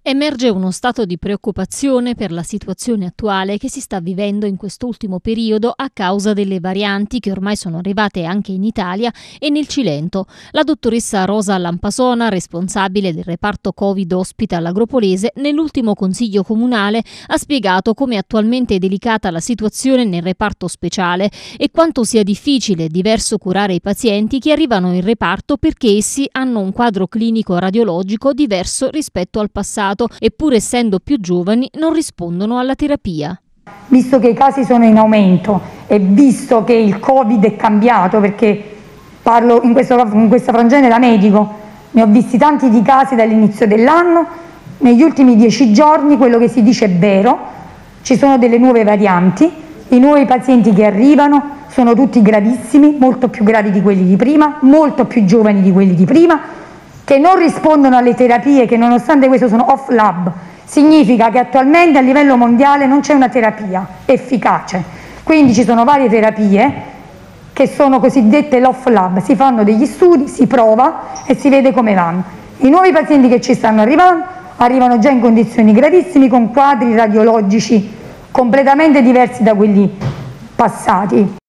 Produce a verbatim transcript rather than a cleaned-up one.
Emerge uno stato di preoccupazione per la situazione attuale che si sta vivendo in quest'ultimo periodo a causa delle varianti che ormai sono arrivate anche in Italia e nel Cilento. La dottoressa Rosa Lampasona, responsabile del reparto Covid Hospital Agropolese, nell'ultimo consiglio comunale ha spiegato come attualmente è delicata la situazione nel reparto speciale e quanto sia difficile e diverso curare i pazienti che arrivano in reparto perché essi hanno un quadro clinico radiologico diverso rispetto al passato e pur essendo più giovani non rispondono alla terapia. Visto che i casi sono in aumento e visto che il Covid è cambiato, perché parlo in, questo, in questa frangente da medico, ne ho visti tanti di casi dall'inizio dell'anno, negli ultimi dieci giorni quello che si dice è vero, ci sono delle nuove varianti, i nuovi pazienti che arrivano sono tutti gravissimi, molto più gravi di quelli di prima, molto più giovani di quelli di prima, che non rispondono alle terapie, che nonostante questo sono off lab. Significa che attualmente a livello mondiale non c'è una terapia efficace, quindi ci sono varie terapie che sono cosiddette l'off lab, si fanno degli studi, si prova e si vede come vanno. I nuovi pazienti che ci stanno arrivando arrivano già in condizioni gravissime con quadri radiologici completamente diversi da quelli passati.